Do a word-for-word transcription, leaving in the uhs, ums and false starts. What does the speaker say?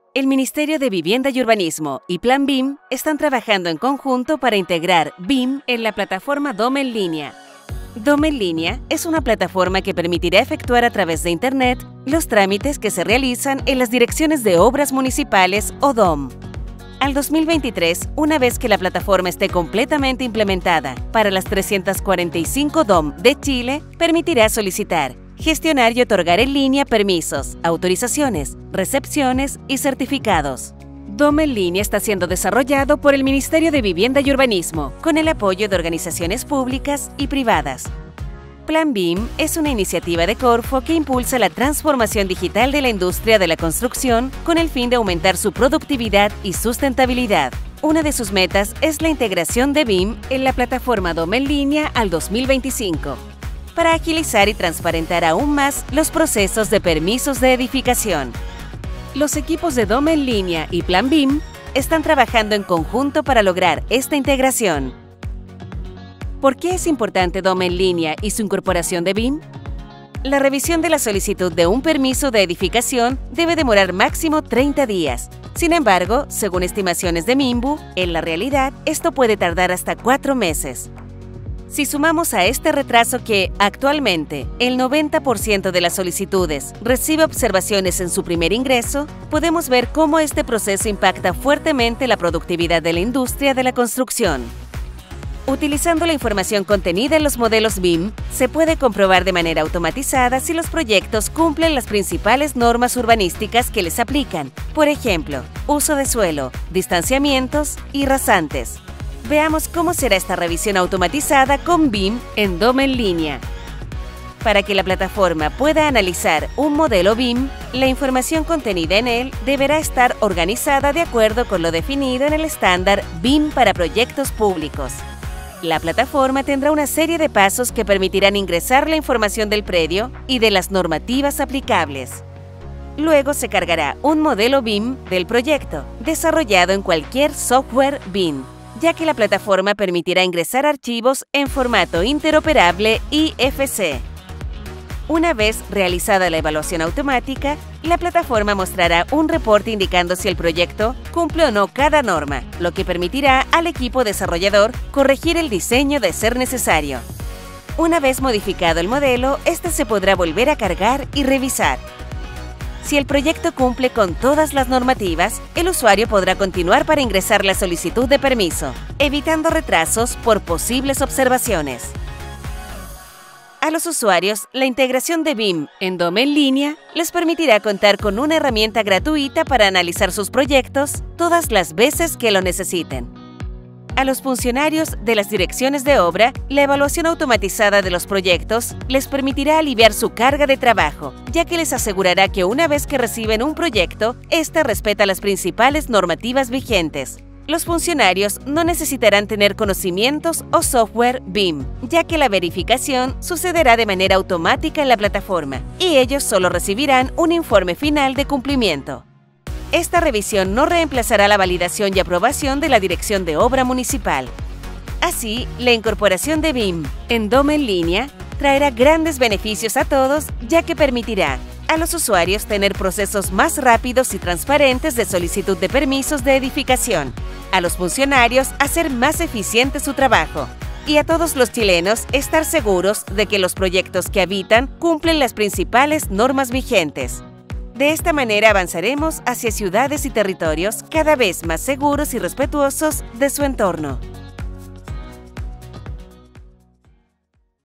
El Ministerio de Vivienda y Urbanismo y Plan B I M están trabajando en conjunto para integrar B I M en la plataforma Dome en línea. Dome en línea es una plataforma que permitirá efectuar a través de Internet los trámites que se realizan en las direcciones de obras municipales o D O M. Al dos mil veintitrés, una vez que la plataforma esté completamente implementada para las trescientas cuarenta y cinco D O M de Chile, permitirá solicitar, gestionar y otorgar en línea permisos, autorizaciones, recepciones y certificados. Dome en línea está siendo desarrollado por el Ministerio de Vivienda y Urbanismo, con el apoyo de organizaciones públicas y privadas. Plan B I M es una iniciativa de Corfo que impulsa la transformación digital de la industria de la construcción con el fin de aumentar su productividad y sustentabilidad. Una de sus metas es la integración de B I M en la plataforma Dome en línea al dos mil veinticinco, para agilizar y transparentar aún más los procesos de permisos de edificación. Los equipos de Dome en línea y Plan B I M están trabajando en conjunto para lograr esta integración. ¿Por qué es importante Dome en línea y su incorporación de B I M? La revisión de la solicitud de un permiso de edificación debe demorar máximo treinta días. Sin embargo, según estimaciones de Minbu, en la realidad esto puede tardar hasta cuatro meses. Si sumamos a este retraso que, actualmente, el noventa por ciento de las solicitudes recibe observaciones en su primer ingreso, podemos ver cómo este proceso impacta fuertemente la productividad de la industria de la construcción. Utilizando la información contenida en los modelos B I M, se puede comprobar de manera automatizada si los proyectos cumplen las principales normas urbanísticas que les aplican, por ejemplo, uso de suelo, distanciamientos y rasantes. Veamos cómo será esta revisión automatizada con B I M en Dome en línea. Para que la plataforma pueda analizar un modelo B I M, la información contenida en él deberá estar organizada de acuerdo con lo definido en el estándar B I M para proyectos públicos. La plataforma tendrá una serie de pasos que permitirán ingresar la información del predio y de las normativas aplicables. Luego se cargará un modelo B I M del proyecto, desarrollado en cualquier software B I M, ya que la plataforma permitirá ingresar archivos en formato interoperable I F C. Una vez realizada la evaluación automática, la plataforma mostrará un reporte indicando si el proyecto cumple o no cada norma, lo que permitirá al equipo desarrollador corregir el diseño de ser necesario. Una vez modificado el modelo, este se podrá volver a cargar y revisar. Si el proyecto cumple con todas las normativas, el usuario podrá continuar para ingresar la solicitud de permiso, evitando retrasos por posibles observaciones. A los usuarios, la integración de B I M en Dome en línea les permitirá contar con una herramienta gratuita para analizar sus proyectos todas las veces que lo necesiten. A los funcionarios de las direcciones de obra, la evaluación automatizada de los proyectos les permitirá aliviar su carga de trabajo, ya que les asegurará que una vez que reciben un proyecto, éste respeta las principales normativas vigentes. Los funcionarios no necesitarán tener conocimientos o software B I M, ya que la verificación sucederá de manera automática en la plataforma, y ellos solo recibirán un informe final de cumplimiento. Esta revisión no reemplazará la validación y aprobación de la Dirección de Obra Municipal. Así, la incorporación de B I M en Dome en línea traerá grandes beneficios a todos, ya que permitirá a los usuarios tener procesos más rápidos y transparentes de solicitud de permisos de edificación, a los funcionarios hacer más eficiente su trabajo y a todos los chilenos estar seguros de que los proyectos que habitan cumplen las principales normas vigentes. De esta manera avanzaremos hacia ciudades y territorios cada vez más seguros y respetuosos de su entorno.